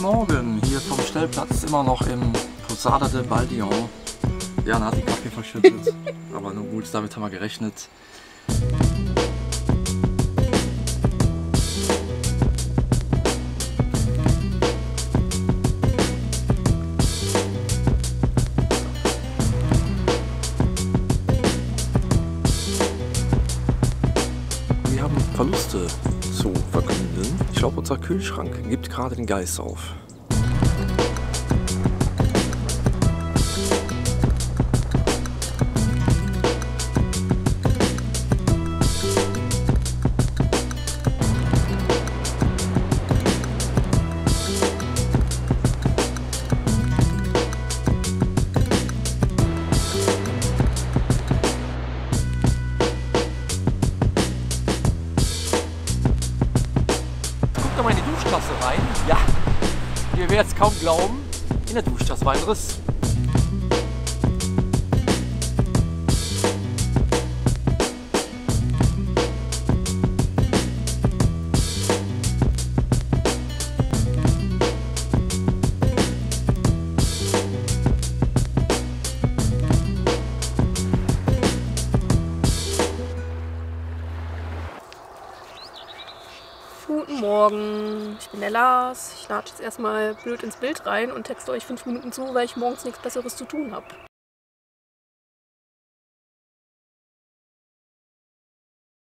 Morgen, hier vom Stellplatz, immer noch im Posada de Baldion. Jana hat die Kaffee verschüttet, aber nun gut, damit haben wir gerechnet. Wir haben Verluste zu verkünden. Ich glaube, unser Kühlschrank gibt gerade den Geist auf. Guckt mal in die Duschtasse rein. Ja, ihr werdet es kaum glauben. In der Duschtasse war ein Riss. Guten Morgen, ich bin der Lars. Ich latsche jetzt erstmal blöd ins Bild rein und texte euch 5 Minuten zu, weil ich morgens nichts Besseres zu tun habe.